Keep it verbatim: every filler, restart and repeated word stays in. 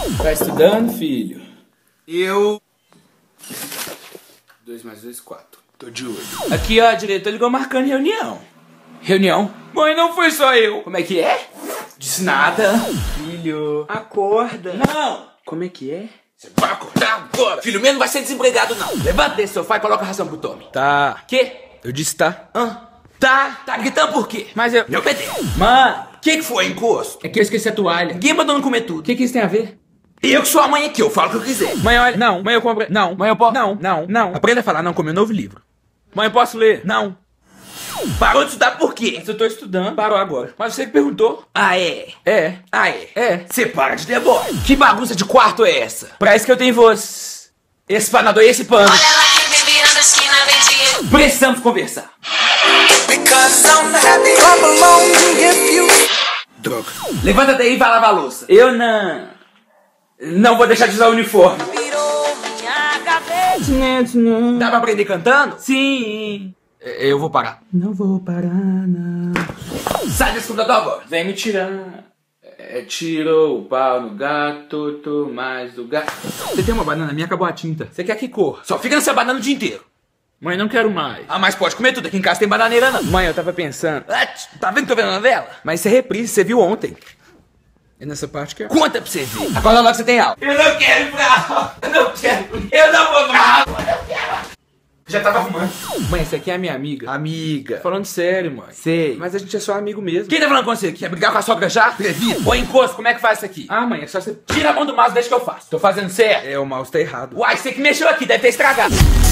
Tá estudando, filho? Eu... Dois mais dois, quatro. Tô de olho. Aqui, ó, diretor ligou marcando reunião. Reunião? Mãe, não foi só eu. Como é que é? Disse nada. Filho, acorda. Não. Como é que é? Você vai acordar agora. Filho meu não vai ser desempregado, não. Levanta desse sofá e coloca a ração pro Tommy. Tá. Quê? Eu disse tá. Hã? Tá. Tá gritando por quê? Mas eu... Meu P D. Mano, O que que foi, encosto? é que eu esqueci a toalha. Ninguém mandou não comer tudo. O que que isso tem a ver? Eu que sou a mãe aqui, eu falo o que eu quiser. Mãe, olha. Não. Mãe, eu comprei. Não. Mãe, eu posso. Não. Não. Não. Aprenda a falar não com meu novo livro. Mãe, eu posso ler? Não. Parou de estudar por quê? Mas eu tô estudando. Parou agora. Mas você que perguntou. Ah, é? É. Ah, é? É. Você para de deboche. Que bagunça de quarto é essa? Pra isso que eu tenho voz. Esse panador e esse pano. Olha lá quem vem virando a esquina, vem de... Precisamos conversar. Because I'm happy, I'm alone if you... Droga. Levanta daí e vai lavar a louça. Eu não. Não vou deixar de usar o uniforme. Virou minha cabeça. Dá pra aprender cantando? Sim. Eu vou parar. Não vou parar, não. Sai desse computador agora. Vem me tirar. É, tirou o pau no gato, tô mais do gato. Você tem uma banana minha, acabou a tinta. Você quer que cor? Só fica nessa banana o dia inteiro. Mãe, não quero mais. Ah, mas pode comer tudo. Aqui em casa tem bananeira, não. Mãe, eu tava pensando. Ah, tá vendo que tô vendo a novela? Mas isso é reprise, você viu ontem. É nessa parte que é. Conta pra você ver. Acorda logo que você tem aula. Eu não quero ir pra aula. Eu não quero. Eu não vou pra aula. Eu não quero. Já tava arrumando. Mãe, essa aqui é a minha amiga. Amiga. Falando sério, mãe. Sei. Mas a gente é só amigo mesmo. Quem tá falando com você? Quer brigar com a sogra já? Atrevido. Ô, encosto, como é que faz isso aqui? Ah, mãe, é só você. Tira a mão do mouse, deixa que eu faço. Tô fazendo certo. É, o mouse tá errado. Uai, você que mexeu aqui, deve ter estragado.